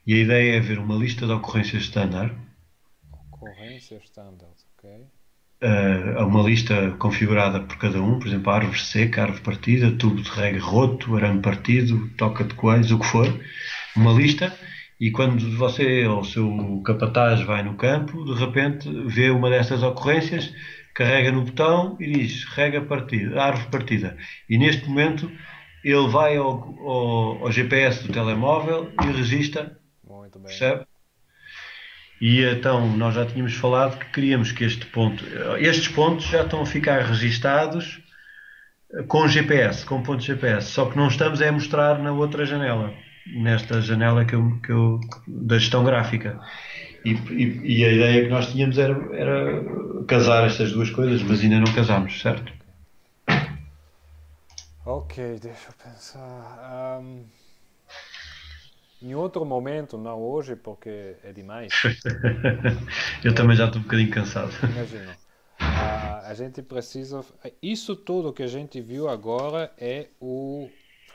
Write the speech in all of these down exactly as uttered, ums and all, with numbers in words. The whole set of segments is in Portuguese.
E a ideia é ver uma lista de ocorrências standard, Ocorrência standard, ok? uh, uma lista configurada por cada um, por exemplo, árvore seca, árvore partida, tubo de rega roto, arame partido, toca de coelhos, o que for, uma lista, e quando você ou o seu capataz vai no campo, de repente vê uma dessas ocorrências, carrega no botão e diz rega partida, árvore partida. E neste momento ele vai ao, ao, ao G P S do telemóvel e registra, Muito bem. percebe? E então nós já tínhamos falado que queríamos que este ponto, estes pontos já estão a ficar registados com G P S, com pontos G P S, só que não estamos a mostrar na outra janela, nesta janela que eu, que eu, da gestão gráfica. E, e, e a ideia que nós tínhamos era, era casar estas duas coisas, mas ainda não casámos, certo? Ok, ok, deixa eu pensar. Ahm, em outro momento, não hoje, porque é demais. Eu É, também já estou um bocadinho cansado. imagina, a, a gente precisa. Isso tudo que a gente viu agora é o.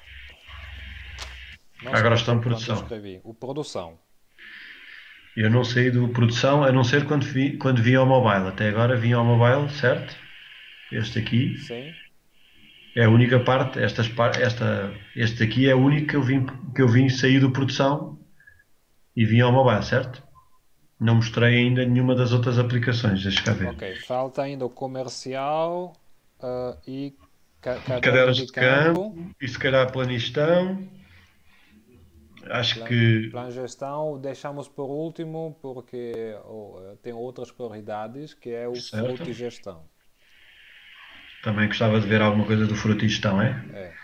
Não sei Agora quanto, estão em quanto produção. escrevi. O produção. Eu não saí do produção, a não ser quando vi, quando vi ao mobile. Até agora vim ao mobile, certo? Este aqui Sim? é a única parte, estas, esta, este aqui é o único que eu vim, que eu vim sair do produção e vim ao mobile, certo? Não mostrei ainda nenhuma das outras aplicações, deixa cá ver. Ok, falta ainda o comercial ah, e ca- caderno Cadernos de de campo campo. e se calhar planistão. Acho Plan, que plan gestão deixamos por último porque oh, tem outras prioridades que é o certo. fruto e gestão. Também gostava de ver alguma coisa do frutistão, é? É.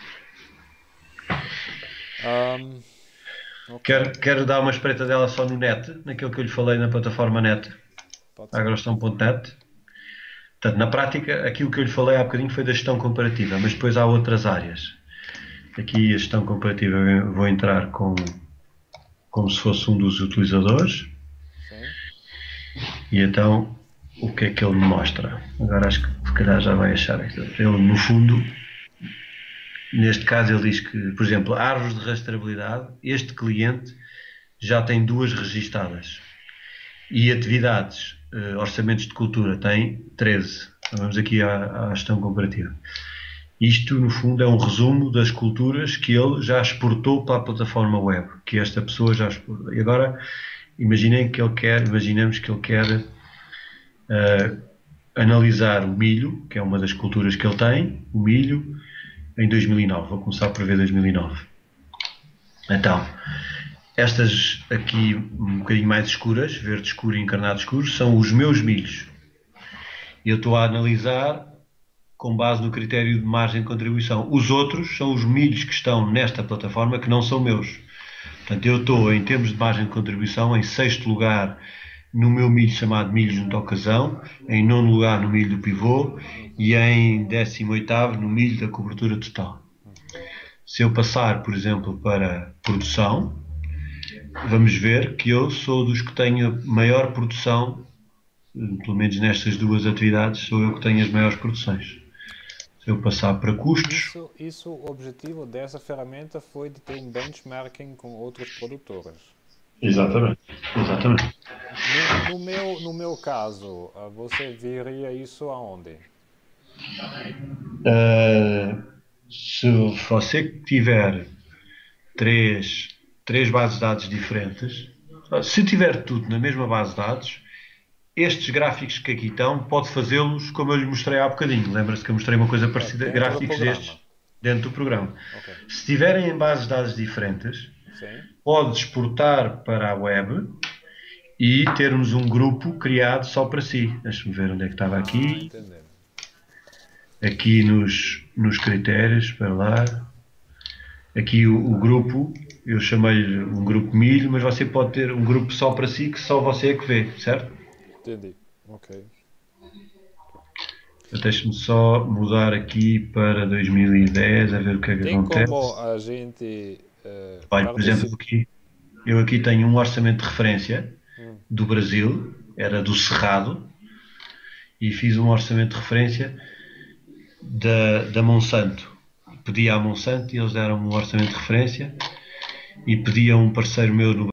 Ahm, ok, Quero, quero dar uma espreita dela só no net, naquilo que eu lhe falei na plataforma net, pode ser. agrostão ponto net. Portanto, na prática, aquilo que eu lhe falei há bocadinho foi da gestão comparativa, mas depois há outras áreas. Aqui a gestão comparativa eu vou entrar com, como se fosse um dos utilizadores Sim? e então o que é que ele me mostra? Agora acho que se calhar já vai achar aquilo. Ele, no fundo, neste caso ele diz que, por exemplo, árvores de rastreabilidade, este cliente já tem duas registadas e atividades, eh, orçamentos de cultura tem treze. Então vamos aqui à, à gestão comparativa. Isto, no fundo, é um resumo das culturas que ele já exportou para a plataforma web, que esta pessoa já exportou. E agora, imaginem que ele quer, imaginemos que ele quer uh, analisar o milho, que é uma das culturas que ele tem, o milho, em dois mil e nove. Vou começar por ver dois mil e nove. Então, estas aqui um bocadinho mais escuras, verde escuro e encarnado escuro, são os meus milhos. Eu estou a analisar com base no critério de margem de contribuição. Os outros são os milhos que estão nesta plataforma que não são meus. Portanto, eu estou, em termos de margem de contribuição, em sexto lugar no meu milho chamado milho junto ao casão, em nono lugar no milho do pivô Uhum, e em décimo oitavo no milho da cobertura total. uhum. Se eu passar, por exemplo, para produção, vamos ver que eu sou dos que tenho maior produção, pelo menos nestas duas atividades, sou eu que tenho as maiores produções. Se eu passar para custos, Isso, isso, o objetivo dessa ferramenta foi de ter um benchmarking com outros produtores. exatamente, exatamente. No, no meu, no meu caso, ah, você viria isso aonde? Uh, se você tiver três, três bases de dados diferentes, se tiver tudo na mesma base de dados, estes gráficos que aqui estão, pode fazê-los como eu lhe mostrei há bocadinho. Lembra-se que eu mostrei uma coisa É, parecida, dentro do gráficos programa. destes, dentro do programa. Ok. Se tiverem em bases de dados diferentes, Sim? pode exportar para a web e termos um grupo criado só para si. Deixa-me ver onde é que estava Ah, aqui. entendeu. Aqui nos, nos critérios, para lá. Aqui o, o grupo, eu chamei-lhe um grupo milho, mas você pode ter um grupo só para si que só você é que vê, certo? Entendi. Ok. Deixe-me só mudar aqui para dois mil e dez, a ver o que é que Tem como acontece. a gente eh, Olha, por exemplo, participar? aqui, eu aqui tenho um orçamento de referência Hum, do Brasil, era do Cerrado, e fiz um orçamento de referência da, da Monsanto. Pedi à Monsanto e eles deram-me um orçamento de referência e pedi a um parceiro meu no